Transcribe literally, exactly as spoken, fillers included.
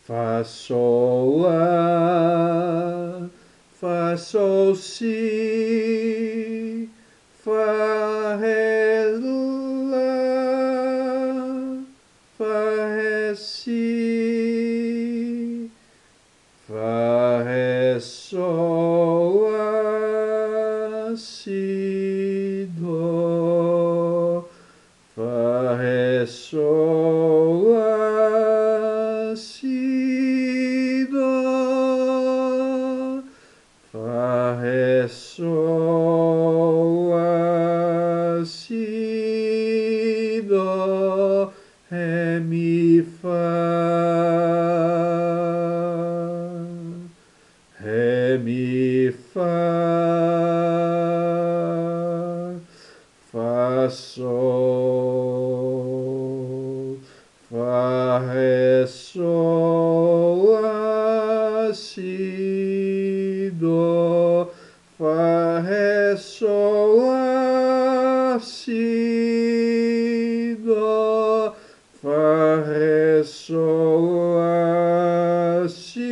fa, sol, la, fa, sol, si, fa, re, la, fa, re, si, fa, re, sol, la, si, do, fa, re, sol, la, si, do, fa, re, sol, la, si, do, re, mi, fa, re, mi, fa, fa, sol, fa, re, sol, la, si, do, fa, re, sol, la, si, do, fa, re, sol, la, si,